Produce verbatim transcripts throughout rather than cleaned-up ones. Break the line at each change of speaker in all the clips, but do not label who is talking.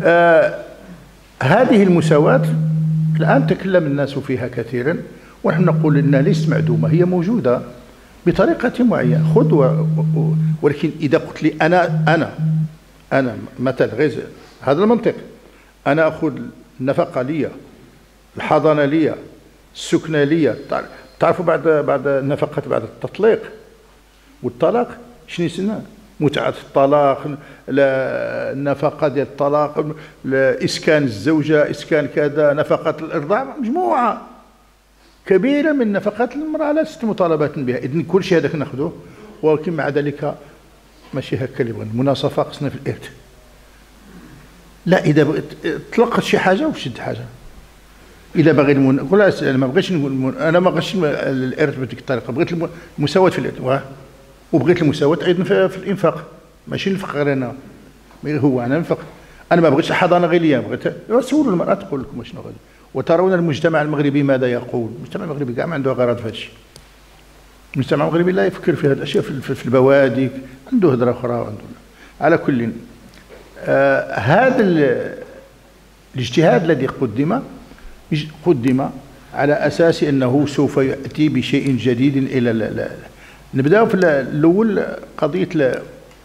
آه هذه المساواة الآن تكلم الناس فيها كثيرا، ونحن نقول إنها ليست معدومة، هي موجودة بطريقة معينة. خذ و... و... ولكن إذا قلت لي أنا أنا أنا مثلا غير هذا المنطق، أنا أخذ النفقة لي، الحضانة لي، السكنة لي. تعرفوا بعد بعد النفقة بعد التطليق والطلاق شنو يسمى؟ متعة الطلاق، النفقة ديال الطلاق، إسكان الزوجة، إسكان كذا، نفقة الإرضاع، مجموعة كبيرة من نفقات المرأة لا ست مطالبات بها. إذن كل شيء هذاك ناخذوه، ولكن مع ذلك ماشي هكا اللي بغينا. المناصفة قصنا في الإرث. لا، إذا بغيت طلقت شي حاجة وشد حاجة. إذا باغي المن... قول أنا ما بغيتش المن... أنا ما بغيتش الإرث بهذيك الطريقة، بغيت المساواة في الإرث، وبغيت المساواة أيضا في الإنفاق، ماشي ننفق غير أنا، هو أنا ننفق. أنا ما بغيتش الحضانة غير ليا، بغيت سولوا المرأة تقول لكم شنو غادي. وترون المجتمع المغربي ماذا يقول؟ المجتمع المغربي كاع ما عنده غرض في هذا الشيء. المجتمع المغربي لا يفكر في هذه الاشياء، في البوادق عنده هضره اخرى عنده. على كل آه هذا الاجتهاد الذي قدم قدم على اساس انه سوف ياتي بشيء جديد الى لا لا. نبداو في الاول قضيه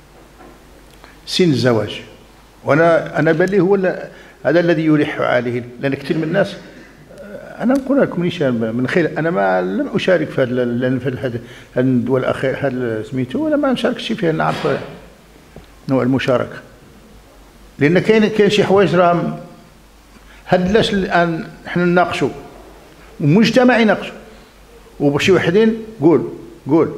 سن الزواج، وانا انا بان لي هو هذا الذي يلح عليه، لان كثير من الناس انا نقول لكم نيشان من خير، انا ما لم اشارك في هذا لان في هذا الدول الاخير هذا سميتو، ولا ما نشاركش فيه، نعرف نوع المشاركه، لان كاين كاين شي حوايج راهم هاد لاش الان حنا نناقشوا والمجتمع يناقشوا، وشي وحدين قول قول.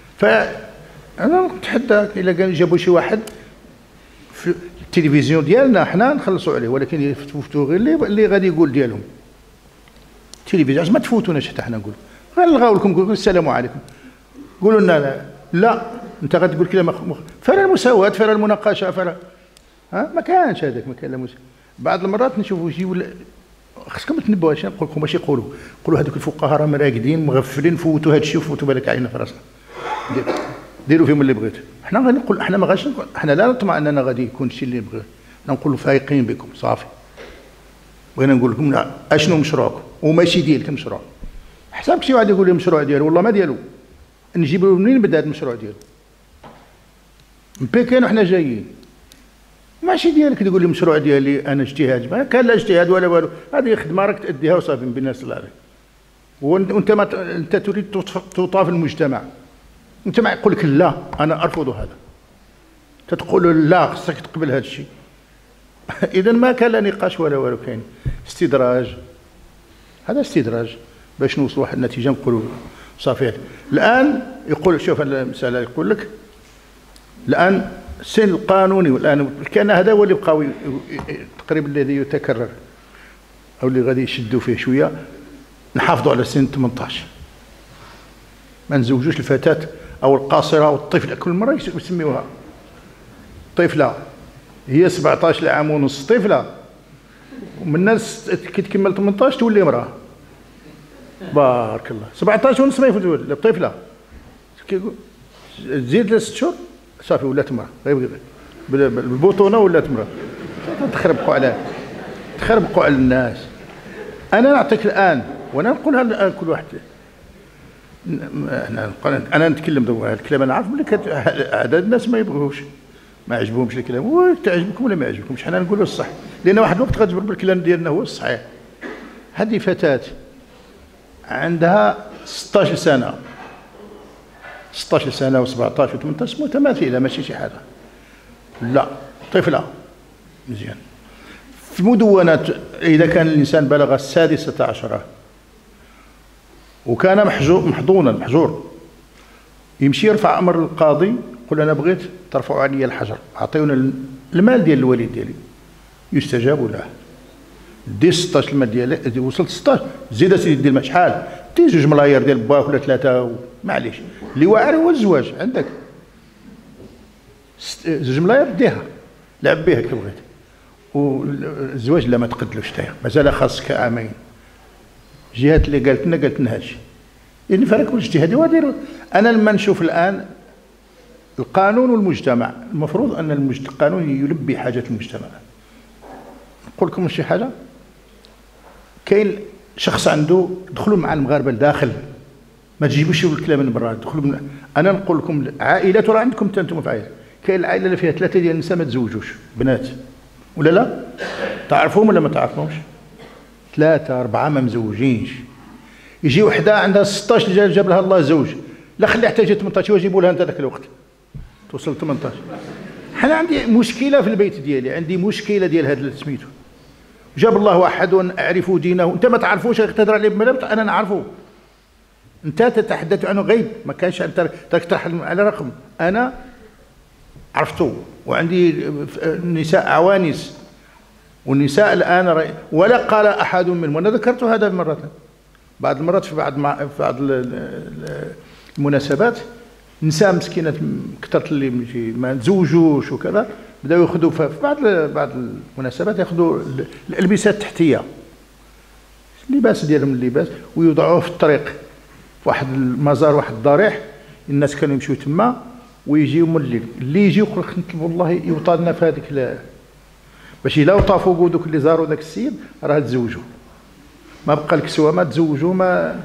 فانا نتحداك الا كان جابوا شي واحد في التلفزيون ديالنا حنا نخلصوا عليه، ولكن يفوتوا غير اللي, اللي غادي يقول ديالهم. التلفزيون علاش ما تفوتوناش حتى حنا نقول غير نلغاو لكم، نقول السلام عليكم، قولوا لنا لا, لا. انت غتقول كلام مخ... فلا المساواة، فلا المناقشه، فلا ها ما كانش هذاك، ما كان لا مساواة. بعض المرات نشوفوا شي ولا خصكم تنبهوا، اش نقول لكم، ماشي يقولوا قولوا هذوك الفقهاء راهم راقدين مغفلين، فوتوا هذا الشيء وفوتوا بالك علينا في راسنا، ديروا فيهم اللي بغيتوا. حنا غادي نقول حنا ما غاديش، حنا لا نطمع اننا غادي يكون الشيء اللي بغينا، نقولوا فايقين بكم صافي. بغينا نقول لكم لا اشنو مشروعكم وماشي ديالكم مشروع. حسابك شي واحد يقول لي مشروع ديالو، والله ما ديالو، نجيب له منين بدا هذا المشروع ديالو؟ من بكين وحنا جايين، ماشي ديالك تقول لي مشروع ديالي انا اجتهاد، ما كان لا اجتهاد ولا والو، هذه خدمه راك تاديها وصافي بالناس الله عليك. وانت ما انت تريد توطى في المجتمع، انت ما يقول لك لا انا ارفض هذا، تتقول لا خصك تقبل هذا الشيء. اذا ما كان لا نقاش ولا والو، كاين استدراج، هذا استدراج باش نوصلوا واحد النتيجه نقولوا صافي. الان يقول شوف المساله، يقول لك الان السن القانوني، والان كان هذا هو اللي بقاو تقريبا الذي يتكرر او اللي غادي يشدوا فيه شويه، نحافظوا على سن ثمانطاش، ما نزوجوش الفتاه او القاصره او الطفله، كل مره يسميوها طفله، هي سبعطاش عام ونص طفله، ومن الناس كي تكمل ثمانطاش تولي امراه. بارك الله، سبعطاش ونص ما يفوت طفله، تزيد لست شهور صافي ولات امراه، غير بالبطونه ولات امراه. تخربقوا على تخربقوا على الناس. انا نعطيك الان، وانا نقولها الان كل واحد، انا انا نتكلم هذا الكلام، انا عارف بلي عدد الناس ما يبغوش، ما عجبهمش الكلام، وتعجبكم ولا ما يعجبكمش، حنا نقولوا الصح، لان واحد الوقت غتجبر بالكلام ديالنا هو الصحيح. هذه فتاه عندها ستطاش سنه، ستطاش سنه وسبعطاش وثمنطاش متماثله، ماشي شي حاجه، لا طفله مزيان. في المدونات اذا كان الانسان بلغ السادسه عشره وكان محجور محضونا محجور، يمشي يرفع امر للقاضي، يقول انا بغيت ترفعوا علي الحجر، اعطيونا المال ديال الوالد ديالي، يستجاب له. دي ستطاش المال ديالك، وصلت ستطاش زيد اسيدي دير شحال، دي جوج ملايير ديال باك ولا ثلاثه، معليش اللي واعر هو الزواج، عندك زوج ملايير ديها لعب بها كي بغيت، والزواج لا ما تقدلوش تاعي، مازال خاصك عامين. الجهات اللي قالت لنا قالت لنا هادشي، يعني فرق الاجتهادي وديروا. انا لما نشوف الان القانون والمجتمع، المفروض ان القانون يلبي حاجه المجتمع، نقول لكم شي حاجه، كاين شخص عنده، دخلوا مع المغاربه لداخل، ما تجيبوش الكلام من برا، دخلوا من... انا نقول لكم عائلات، راه عندكم حتى انتم في عائله، كاين العائله اللي فيها ثلاثه ديال النساء ما تزوجوش بنات، ولا لا؟ تعرفوهم ولا ما تعرفوهمش؟ ثلاثه اربعه ما مزوجينش، يجي وحده عندها ستطاش اللي جاب لها الله زوج، لا خليها حتى جات ثمنطاش وجيبوا لها انت ذاك الوقت توصل ثمنطاش. حنا عندي مشكله في البيت ديالي، عندي مشكله ديال هذا سميتو، جاب الله واحد ونعرف دينه، انت ما تعرفوش تهضر عليه بملابط، انا نعرفه، انت تتحدث عنه غيب، ما كانش انت تقترح على رقم، انا عرفته، وعندي نساء عوانس، والنساء الان رأي ولا قال احد منهم، وانا ذكرت هذا مرة، بعض المرات في بعض مع في بعض المناسبات نساء مسكينات كثرت اللي ما تزوجوش وكذا، بداو ياخذوا في بعض بعض المناسبات ياخذوا الالبسه التحتيه، اللباس ديالهم اللباس، ويوضعوه في الطريق في واحد المزار، واحد الضريح، الناس كانوا يمشيو تما ويجيو من الليل، اللي يجيو يقول لك نطلبوا الله يوطالنا في هذيك، باش الا طافوا دوك اللي زاروا ذاك السيد راه تزوجوا، ما بقى لك سوا ما تزوجوا، ما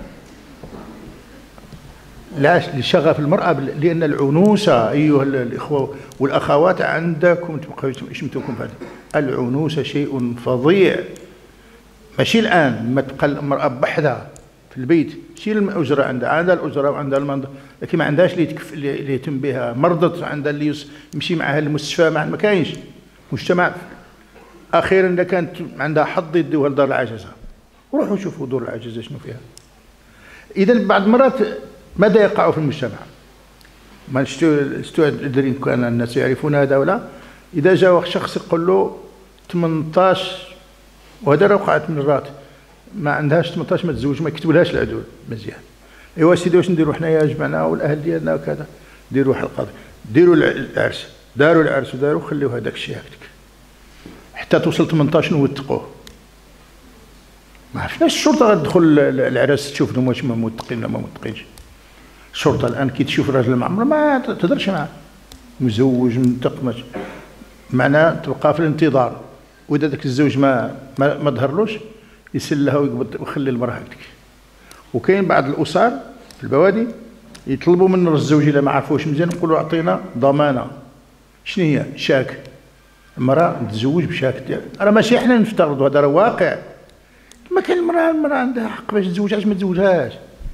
لا لشغف المرأة، لأن العنوسة أيها الإخوة والأخوات عندكم تبقوا يشمتوكم هذا، العنوسة شيء فظيع، ماشي الآن ما تبقى المرأة بحدها في البيت، ماشي الأجرة عندها، عندها الأجرة وعندها المنظر، لكن ما عندهاش اللي يتكف اللي يتم بها، مرضت عندها اللي يمشي معها للمستشفى، ما كاينش مجتمع. أخيرا إذا كانت عندها حظ يدوها لدار العجزة، وروحوا شوفوا دور العجزة شنو فيها. إذا بعض المرات ماذا يقع في المجتمع؟ ما شتو ادري كان الناس يعرفون هذا ولا؟ اذا جاء شخص يقول له ثمنطاش، وهذا راه وقعت مرات، ما عندهاش ثمنطاش ما تزوج، ما يكتبولهاش العدول مزيان، ايوا سيدي واش نديروا حنايا جمعنا والاهل ديالنا وكذا، ديروا واحد القضيه، ديروا العرس، داروا العرس وداروا، خليو هذاك الشيء هكذاك حتى توصل ثمنطاش نوثقوه. ما عرفناش الشرطه غتدخل العراس تشوف لهم واش ما موثقين ولا ما موثقينش. الشرطه الان كي تشوف راجل المعمر ما تهضرش معاه، مزوج منتق، معناه تبقى في الانتظار، واذا ذاك الزوج ما ما, ما ظهرلوش يسلها ويقبض ويخلي المراه هكذاك. وكاين بعض الاسر في البوادي يطلبوا من الزوج الا ما عرفوش مزيان يقولوا اعطينا ضمانه. شنو هي؟ شاك، المراه تتزوج بشاك ديالها، راه ماشي حنا نفترضوا، هذا راه واقع. ما كاين المراه المراه عندها حق باش تزوج، علاش ما تزوجهاش؟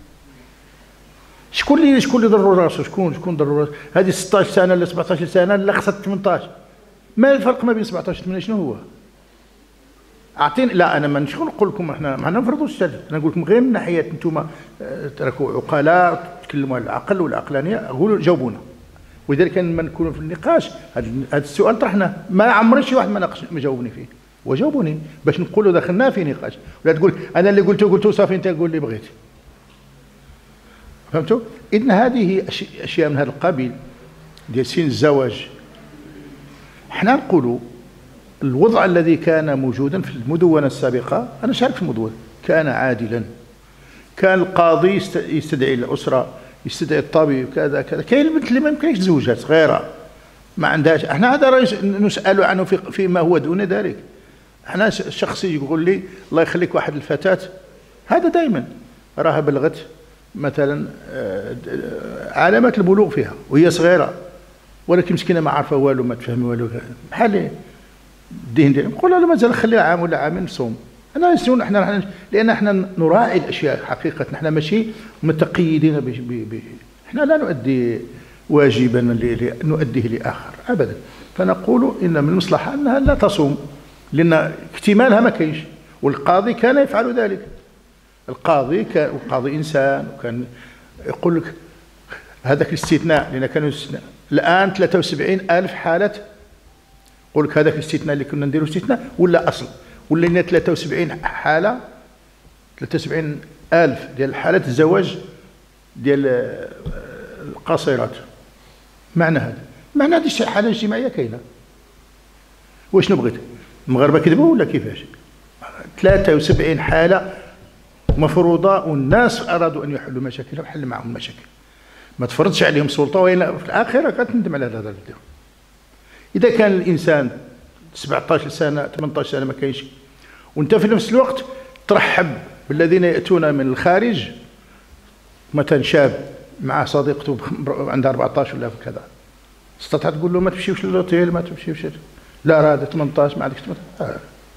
شكون اللي شكون اللي ضروا راسو؟ شكون شكون ضروا راسو؟ هذه ستطاش سنه ولا سبعطاش سنه لا خصها ثمنطاش. ما الفرق ما بين سبعطاش و ثمانية؟ شنو هو؟ اعطيني. لا انا ما شكون نقول لكم، احنا ما نفرضوش، انا نقول لكم غير من ناحيه انتم تراكوا عقلاء تكلموا على العقل والعقلانيه، قولوا جاوبونا. ولذلك لما نكونوا في النقاش هذا السؤال طرحناه، ما عمري شي واحد ما ناقش ما جاوبني فيه، وجاوبوني باش نقولوا دخلنا في نقاش، ولا تقول انا اللي قلته قلته صافي انت قول اللي بغيت. فهمتوا؟ إذن هذه أشياء من هذا القبيل ديال سن الزواج. حنا نقولوا الوضع الذي كان موجودا في المدونة السابقة، أنا شارك في المدونة، كان عادلا. كان القاضي يستدعي الأسرة، يستدعي الطبيب كذا كذا. كاين البنت اللي ما يمكنش تزوجها صغيرة ما عندهاش، احنا هذا نسأل عنه في فيما هو دون ذلك. احنا شخصي يقول لي الله يخليك واحد الفتاة، هذا دائما راها بلغت مثلا علامات البلوغ فيها وهي صغيره، ولكن مسكينه ما عارفه والو، ما تفهم والو، بحال الدين ديالهم. نقول لها مازال خليها عام ولا عامين نصوم. انا نسون احنا لان احنا نراعي الاشياء حقيقه، احنا ماشي متقيدين ب احنا لا نؤدي واجبا نؤديه لاخر ابدا. فنقول ان من المصلحه انها لا تصوم، لان اكتمالها ما كاينش، والقاضي كان يفعل ذلك. القاضي كان القاضي انسان، وكان يقول لك هذاك الاستثناء، لان كانوا استثناء. الان ثلاثة وسبعين ألف حاله، يقول لك هذاك الاستثناء اللي كنا نديروا استثناء ولا اصل، ولا لنا ثلاثة وسبعين حاله، ثلاثة وسبعين ألف ديال حالات الزواج ديال القاصرات. معنى هذا معنى هذه الحاله الاجتماعيه كاينه. واش بغيت المغاربه كذبوا ولا كيفاش؟ ثلاثة وسبعين حاله مفروضه، والناس ارادوا ان يحلوا مشاكلهم، حل معهم المشاكل، ما تفرضش عليهم سلطه، وإلا في الاخره كتندم على هذا الفيديو. اذا كان الانسان سبعطاش سنه ثمانطاش سنه ما كاينش، وانت في نفس الوقت ترحب بالذين ياتون من الخارج، مثلا شاب مع صديقته عندها أربعطاش ولا كذا، استطاع تقول له ما تمشيوش للوتيل، ما تمشيوش، لا هذا ثمانطاش ما عندكش ثمانطاش،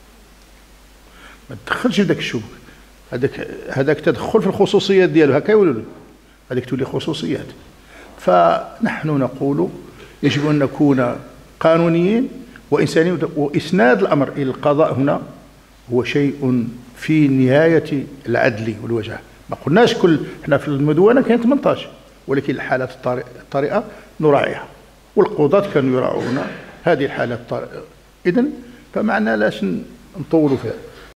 ما تدخلش في ذاك الشبك، هذاك هذاك تدخل في الخصوصيات ديالو، هكا يقولوا له هذيك تولي خصوصيات. فنحن نقول يجب ان نكون قانونيين وانسانيين، واسناد الامر الى القضاء هنا هو شيء في نهايه العدل والوجه. ما قلناش كل، احنا في المدونه كاين ثمانطاش، ولكن الحالات الطارئه نراعيها، والقضاة كانوا يراعون هذه الحالات الطارئه. اذن فمعنا لاش نطولوا فيها.